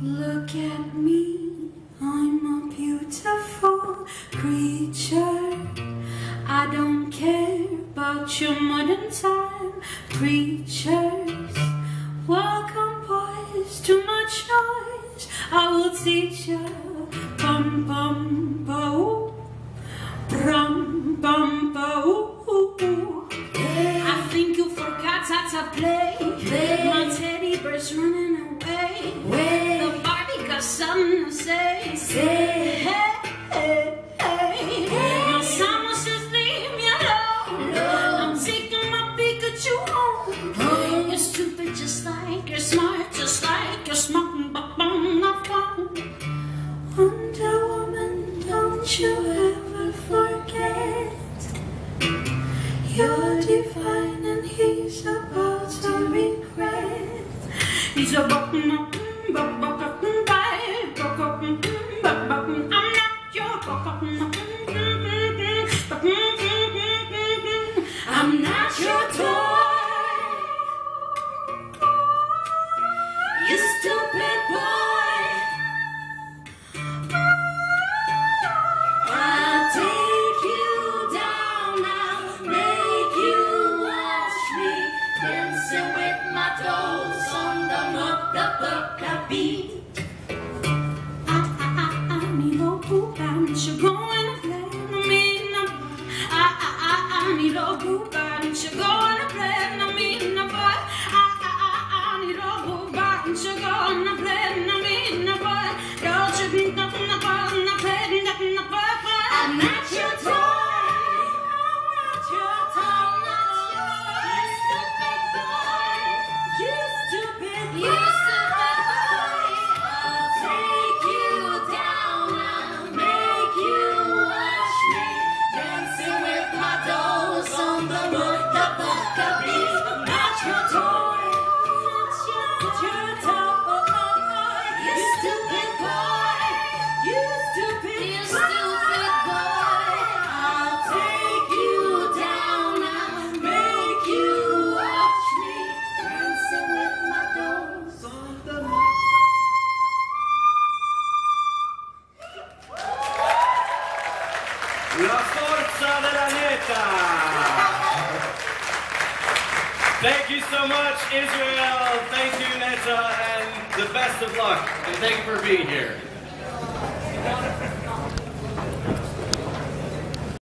Look at me, I'm a beautiful creature. I don't care about your modern time preachers. Welcome boys, too much noise, I will teach you. Bum bum ba ooh, brum bum ba ooh, ooh, ooh. I think you forgot how to play. My teddy bear's running away. The Barbie got something to say. Hey, hey, hey. My son wants to leave me alone. I'm taking my Pikachu home. You're stupid just like you're smart, just like you're smart. Wonder Woman, don't you ever forget. You're divine and he's about to regret. He's about to I'm not your I'm not your toy. You stupid boy. I'll take you down, I'll make you watch me dancing with my toes on the motherfucker beat. I need a poop, and you're going to play me. I need a poop, and you're going to play me. I need a poop, and you're going to play me. Don't you be nothing about nothing, nothing about. I'm not your toy. I'm not your toy. You stupid boy. You stupid boy. You stupid boy. I'll take you down. I'll make you watch me dancing with my toes on the motherfucker beat. I'm not your toy. I'm not your toy. You stupid boy. You stupid boy. I'll take you down. I'll make you watch me dancing with my toes on the La forza della neta! Thank you so much, Israel. Thank you, Neta, and the best of luck. And thank you for being here.